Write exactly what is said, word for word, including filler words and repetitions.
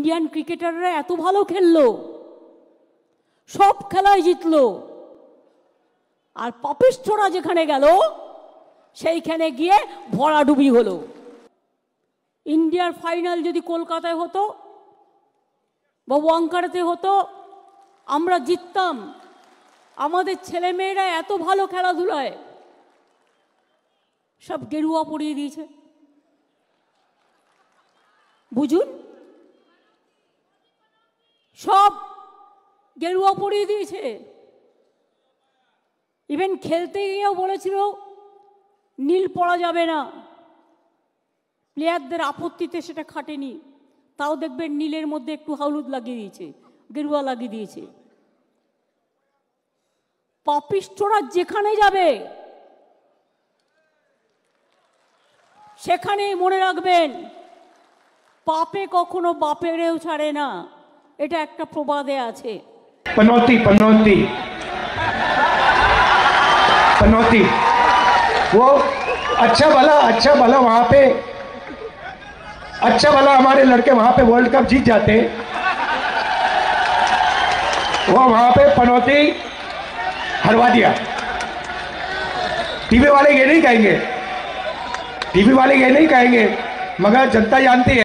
Indian ক্রিকেটাররা এত ভালো খেললো, সব খেলায় জিতলো, আর পাপিষ্ঠরা যেখানে গেল সেইখানে গিয়ে ভরাডুবি হলো। ইন্ডিয়ার ফাইনাল যদি কলকাতায় হতো বা ওয়াঙ্কাড়েতে হতো, আমরা জিততাম। আমাদের ছেলেমেয়েরা এত ভালো খেলাধুলায়, সব গেরুয়া পরিয়ে দিয়েছে। বুঝুন, সব গেরুয়া পরিয়ে দিয়েছে। ইভেন খেলতে গিয়েও বলেছিল নীল পরা যাবে না, প্লেয়ারদের আপত্তিতে সেটা খাটেনি, তাও দেখবেন নীলের মধ্যে একটু হলুদ লাগিয়ে দিয়েছে, গেরুয়া লাগিয়ে দিয়েছে। পাপিষ্ঠরা যেখানে যাবে সেখানে মনে রাখবেন, পাপে কখনো বাপেরেও ছাড়ে না, এটা একটা প্রবাদে আছে। पनौती पनौती पनौती वो अच्छा भला अच्छा भला वहां पे अच्छा भला हमारे लड़के वहां पे वर्ल्ड कप जीत जाते, वो वहां पे पनौती हरवा दिया। टीवी वाले ये नहीं कहेंगे, टीवी वाले ये नहीं कहेंगे, मगर जनता जानती है।